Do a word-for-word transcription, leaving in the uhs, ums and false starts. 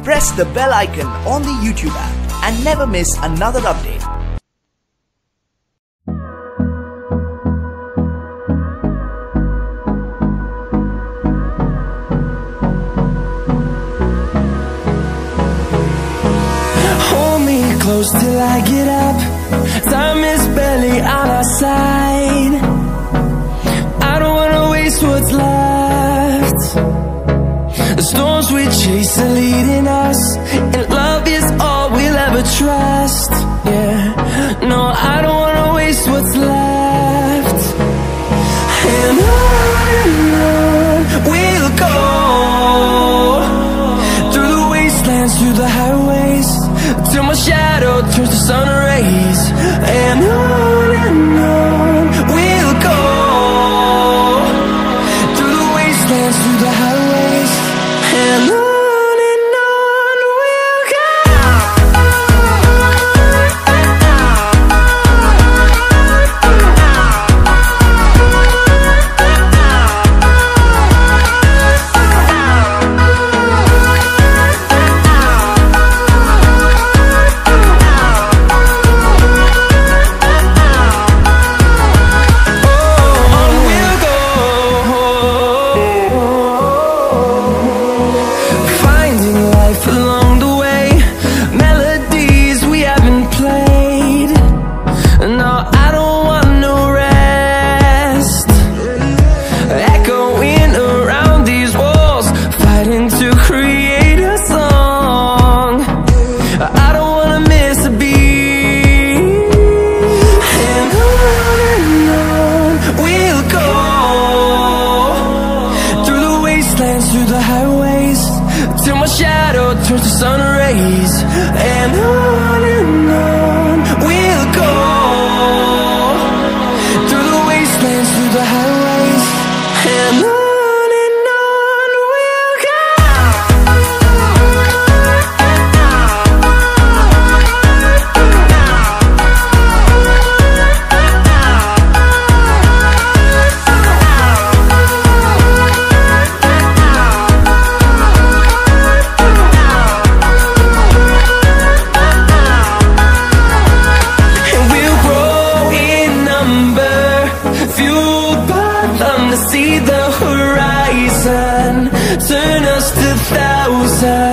press the bell icon on the YouTube app and never miss another update. Hold me close till I get up. Time is barely on our side. I don't wanna waste what's left. The storms we chase are leading us, and love is all we'll ever trust. Yeah, no, I don't wanna waste what's left. And on and on we'll go, through the wastelands, through the highways, till my shadow turns to sun rays. And on and on we'll go, through the wastelands, through the highways, and on. Through the highways, till my shadow turns to sun rays. And on and on we'll go, through the wastelands, through the highways, and on. See the horizon, turn us to thousands.